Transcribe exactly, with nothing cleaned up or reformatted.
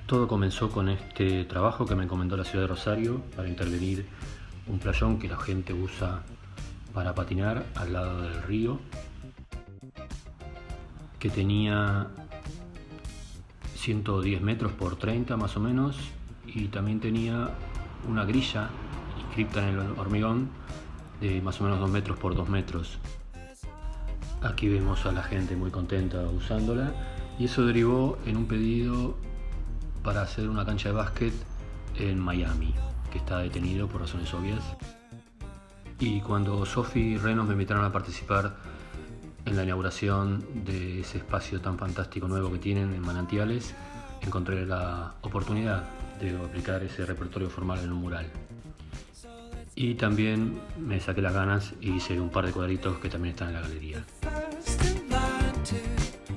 Todo comenzó con este trabajo que me encomendó la ciudad de Rosario para intervenir un playón que la gente usa para patinar al lado del río, que tenía ciento diez metros por treinta más o menos, y también tenía una grilla inscripta en el hormigón de más o menos dos metros por dos metros. Aquí vemos a la gente muy contenta usándola, y eso derivó en un pedido para hacer una cancha de básquet en Miami, que está detenido por razones obvias. Y cuando Sofi y Renos me invitaron a participar en la inauguración de ese espacio tan fantástico nuevo que tienen en Manantiales, encontré la oportunidad de aplicar ese repertorio formal en un mural. Y también me saqué las ganas y hice un par de cuadritos que también están en la galería.